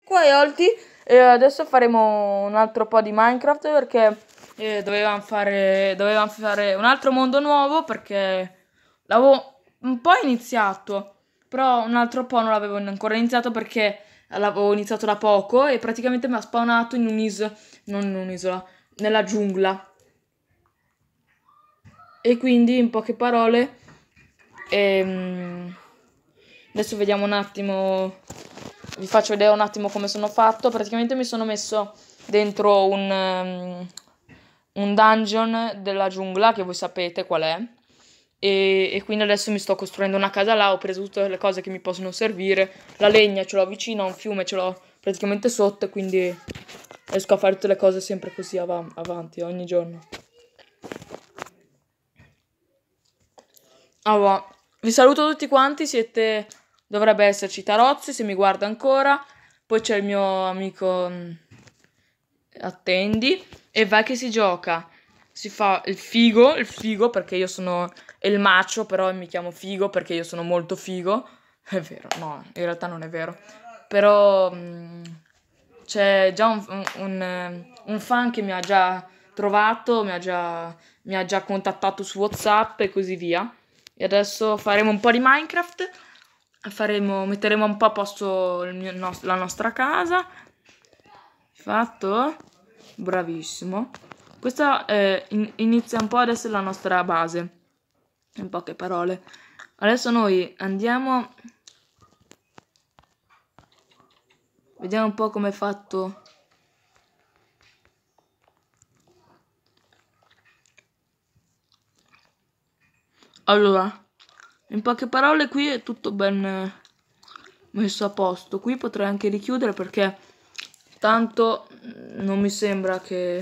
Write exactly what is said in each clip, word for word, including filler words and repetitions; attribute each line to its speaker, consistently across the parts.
Speaker 1: qua è Olti e adesso faremo un altro po' di Minecraft perché eh, dovevamo fare, dovevamo fare un altro mondo nuovo perché l'avevo un po' iniziato, però un altro po' non l'avevo ancora iniziato perché l'avevo iniziato da poco e praticamente mi ha spawnato in un'isola, non in un'isola, nella giungla. E quindi in poche parole, ehm, adesso vediamo un attimo, vi faccio vedere un attimo come sono fatto. Praticamente mi sono messo dentro un, um, un dungeon della giungla, che voi sapete qual è, e, e quindi adesso mi sto costruendo una casa là, ho preso tutte le cose che mi possono servire, la legna ce l'ho vicino a un fiume, ce l'ho praticamente sotto, e quindi riesco a fare tutte le cose sempre così av avanti, ogni giorno. Allora, vi saluto tutti quanti, siete... dovrebbe esserci Tarozzi, se mi guarda ancora, poi c'è il mio amico mh, Attendi, e vai che si gioca, si fa il figo, il figo perché io sono il macio, però mi chiamo figo perché io sono molto figo, è vero, no, in realtà non è vero, però mh, c'è già un, un, un, un fan che mi ha già trovato, mi ha già, mi ha già contattato su WhatsApp e così via. E adesso faremo un po' di Minecraft, faremo, metteremo un po' a posto il mio, no, la nostra casa. Fatto? Bravissimo. Questa eh, in, inizia un po' ad essere la nostra base, in poche parole. Adesso noi andiamo, vediamo un po' come è fatto. Allora, in poche parole qui è tutto ben messo a posto. Qui potrei anche richiudere perché tanto non mi sembra che...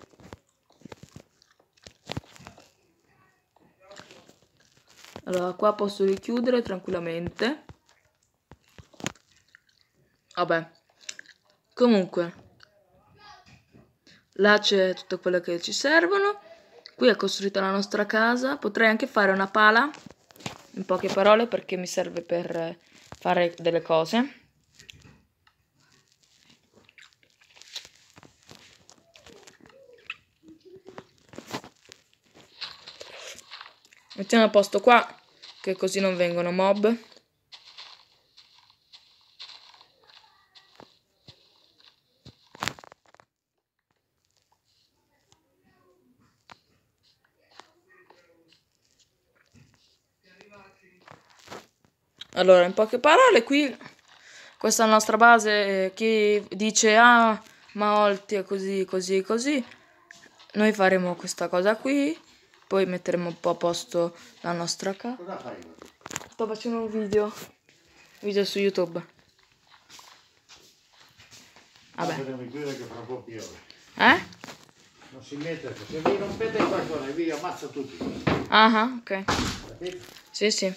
Speaker 1: Allora, qua posso richiudere tranquillamente. Vabbè. Comunque, là c'è tutto quello che ci servono. Qui è costruita la nostra casa. Potrei anche fare una pala, in poche parole, perché mi serve per fare delle cose. Mettiamo a posto qua, che così non vengono mob. Allora, in poche parole, qui, questa è la nostra base. Chi dice, ah, ma Olti è così, così, così, noi faremo questa cosa qui, poi metteremo un po' a posto la nostra casa.
Speaker 2: Cosa fai?
Speaker 1: Sto facendo un video, video su YouTube. Vabbè.
Speaker 2: Dobbiamo chiudere che fra un po' piove.
Speaker 1: Eh?
Speaker 2: Non si mette, se vi rompete il balcone, vi ammazzo tutti.
Speaker 1: Ah, ok.
Speaker 2: Capito?
Speaker 1: Sì, sì.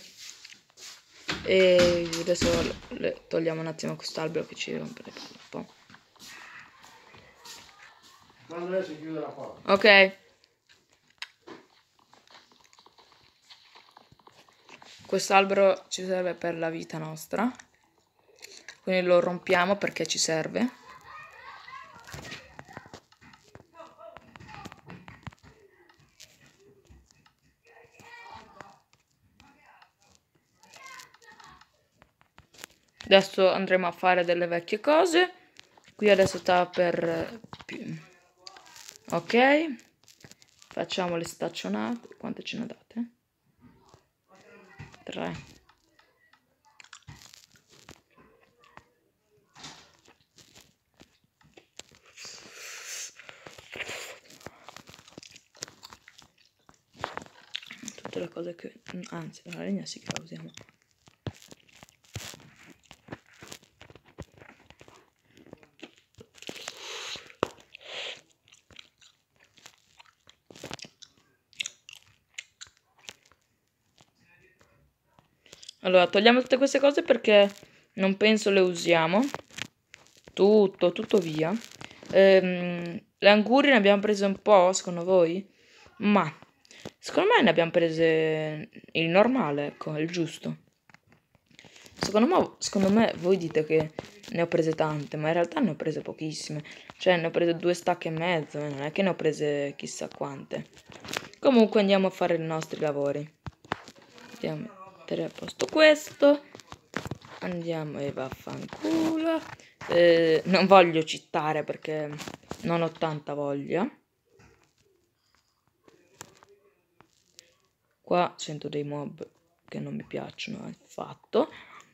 Speaker 1: E adesso le togliamo un attimo quest'albero che ci rompe le palle un po'.
Speaker 2: Quando lei si chiude la porta.
Speaker 1: Ok. Quest'albero ci serve per la vita nostra. Quindi lo rompiamo perché ci serve. Adesso andremo a fare delle vecchie cose. Qui adesso sta per... Ok. Facciamo le staccionate. Quante ce ne date? Tre. Tutte le cose che... Anzi, la legna sì che la usiamo. Allora, togliamo tutte queste cose perché non penso le usiamo. Tutto, tutto via. Ehm, le angurie ne abbiamo prese un po', secondo voi? Ma, secondo me ne abbiamo prese il normale, ecco, il giusto. Secondo me, secondo me voi dite che ne ho prese tante, ma in realtà ne ho prese pochissime. Cioè ne ho prese due stacche e mezzo, e non è che ne ho prese chissà quante. Comunque andiamo a fare i nostri lavori. Andiamo a mettere a posto questo. Andiamo e vaffanculo. Eh, non voglio citare perché non ho tanta voglia. Qua sento dei mob che non mi piacciono affatto.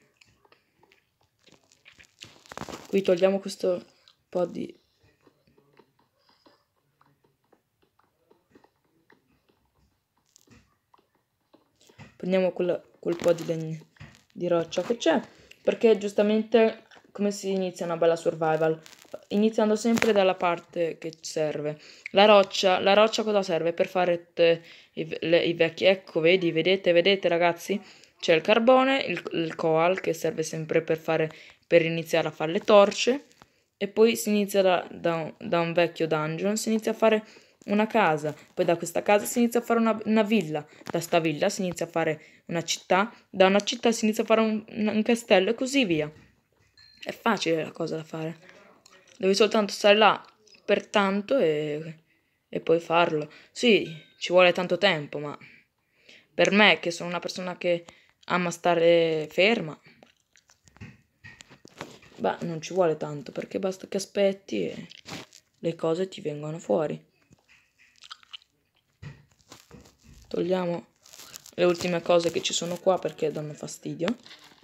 Speaker 1: Qui togliamo questo po' di... Prendiamo quella, quel po' di, legno, di roccia che c'è, perché giustamente come si inizia una bella survival? Iniziando sempre dalla parte che serve. La roccia, la roccia cosa serve? Per fare te, i, le, i vecchi... Ecco, vedi, vedete, vedete ragazzi? C'è il carbone, il, il coal che serve sempre per fare, per iniziare a fare le torce. E poi si inizia da, da, un, da un vecchio dungeon, si inizia a fare una casa, poi da questa casa si inizia a fare una, una villa, da sta villa si inizia a fare una città, da una città si inizia a fare un, un castello e così via. È facile la cosa da fare, devi soltanto stare là per tanto e, e poi farlo. Sì, ci vuole tanto tempo, ma per me che sono una persona che ama stare ferma, beh, non ci vuole tanto, perché basta che aspetti e le cose ti vengono fuori. Togliamo le ultime cose che ci sono qua perché danno fastidio.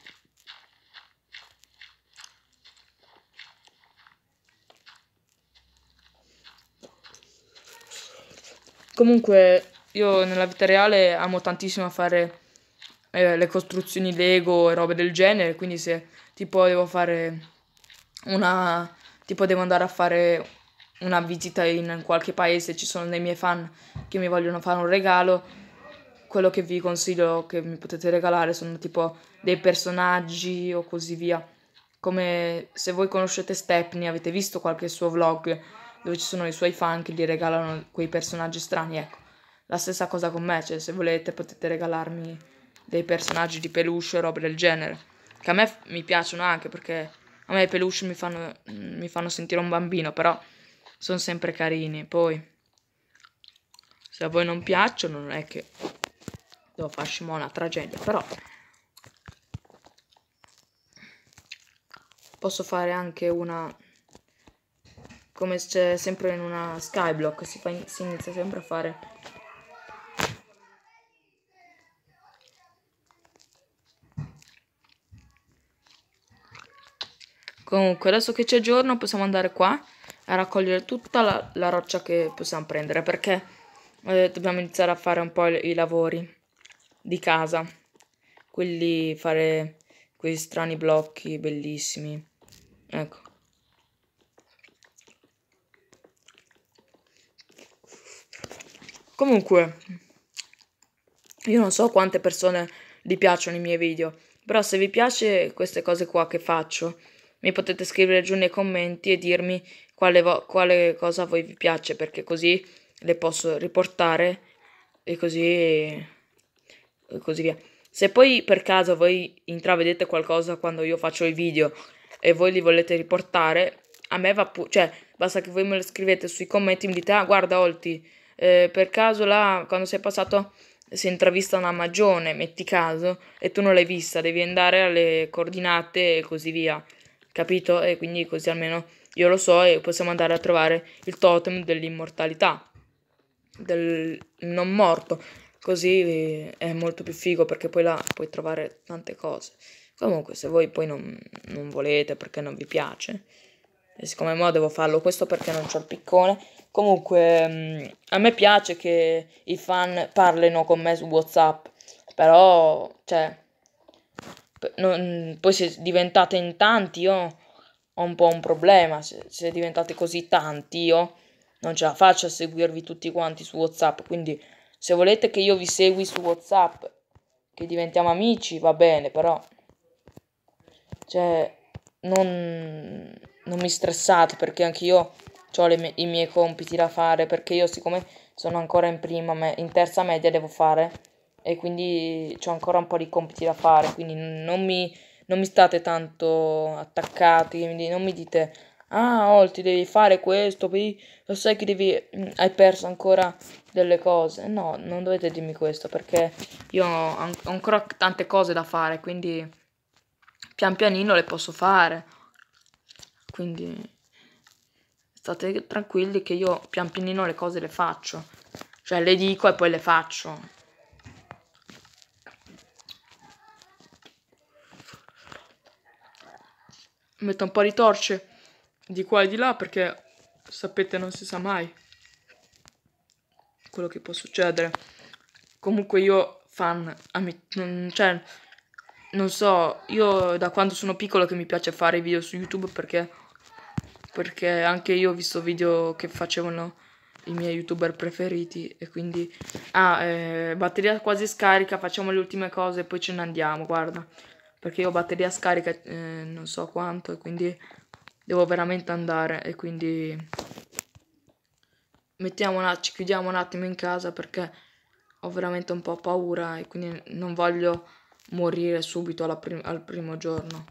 Speaker 1: Comunque io nella vita reale amo tantissimo fare eh, le costruzioni Lego e robe del genere, quindi se tipo devo fare una... tipo devo andare a fare una visita in qualche paese, ci sono dei miei fan che mi vogliono fare un regalo, quello che vi consiglio che mi potete regalare sono tipo dei personaggi o così via. Come se voi conoscete Stepney, avete visto qualche suo vlog dove ci sono i suoi fan che gli regalano quei personaggi strani, ecco. La stessa cosa con me, cioè se volete potete regalarmi dei personaggi di peluche o robe del genere. Che a me f- mi piacciono anche perché a me i peluche mi fanno, mi fanno sentire un bambino, però sono sempre carini. Poi, se a voi non piacciono, non è che devo farci mo' una tragedia, però posso fare anche una... come c'è sempre in una skyblock, si, fa, si inizia sempre a fare... Comunque, adesso che c'è giorno possiamo andare qua a raccogliere tutta la, la roccia che possiamo prendere, perché eh, dobbiamo iniziare a fare un po' i, i lavori di casa. Quelli fare quei strani blocchi bellissimi. Ecco. Comunque, io non so quante persone gli piacciono i miei video, però se vi piace queste cose qua che faccio, mi potete scrivere giù nei commenti e dirmi quale, vo- quale cosa a voi vi piace, perché così le posso riportare e così, e così via. Se poi per caso voi intravedete qualcosa quando io faccio i video e voi li volete riportare, a me va pure, cioè basta che voi me lo scrivete sui commenti e mi dite, ah guarda Olti, eh, per caso là quando sei passato si è intravista una magione, metti caso, e tu non l'hai vista, devi andare alle coordinate e così via, capito? E quindi così almeno io lo so e possiamo andare a trovare il totem dell'immortalità, del non morto, così è molto più figo perché poi là puoi trovare tante cose. Comunque se voi poi non, non volete perché non vi piace, e siccome mo devo farlo questo perché non c'ho il piccone, comunque mh, a me piace che i fan parlino con me su WhatsApp, però, cioè, p- non- poi se diventate in tanti io ho un po' un problema, se, se diventate così tanti io non ce la faccio a seguirvi tutti quanti su WhatsApp, quindi se volete che io vi segui su WhatsApp, che diventiamo amici, va bene, però, cioè, non, non mi stressate perché anch'io ho i miei compiti da fare, perché io siccome sono ancora in prima, me- in terza media devo fare e quindi ho ancora un po' di compiti da fare, quindi non mi, non mi state tanto attaccati, quindi non mi dite, ah, oh, ti devi fare questo, poi lo sai che devi, hai perso ancora delle cose. No, non dovete dirmi questo, perché io ho, an- ho ancora tante cose da fare, quindi pian pianino le posso fare. Quindi state tranquilli che io pian pianino le cose le faccio. Cioè le dico e poi le faccio. Metto un po' di torce di qua e di là perché sapete non si sa mai quello che può succedere. Comunque io fan, ami- non, cioè, non so, io da quando sono piccolo che mi piace fare i video su YouTube perché, perché anche io ho visto video che facevano i miei YouTuber preferiti e quindi... Ah, eh, batteria quasi scarica, facciamo le ultime cose e poi ce ne andiamo, guarda. Perché io ho batteria scarica eh, non so quanto e quindi devo veramente andare e quindi mettiamo un att- ci chiudiamo un attimo in casa perché ho veramente un po' paura e quindi non voglio morire subito alla prim- al primo giorno.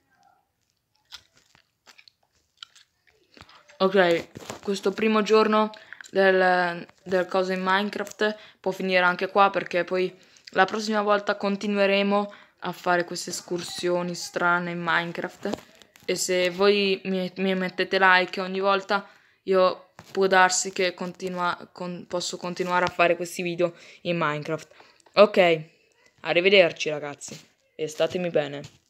Speaker 1: Ok, questo primo giorno del, del coso in Minecraft può finire anche qua perché poi la prossima volta continueremo a fare queste escursioni strane in Minecraft e se voi mi, mi mettete like ogni volta io può darsi che continua, con- posso continuare a fare questi video in Minecraft. Ok, arrivederci ragazzi e statemi bene.